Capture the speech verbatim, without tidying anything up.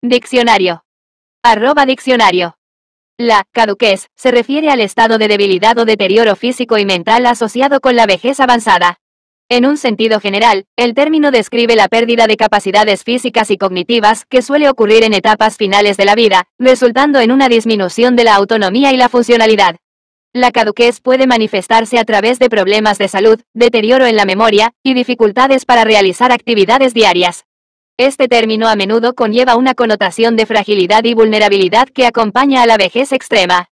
Diccionario. Arroba diccionario. La caduquez se refiere al estado de debilidad o deterioro físico y mental asociado con la vejez avanzada. En un sentido general, el término describe la pérdida de capacidades físicas y cognitivas que suele ocurrir en etapas finales de la vida, resultando en una disminución de la autonomía y la funcionalidad. La caduquez puede manifestarse a través de problemas de salud, deterioro en la memoria, y dificultades para realizar actividades diarias. Este término a menudo conlleva una connotación de fragilidad y vulnerabilidad que acompaña a la vejez extrema.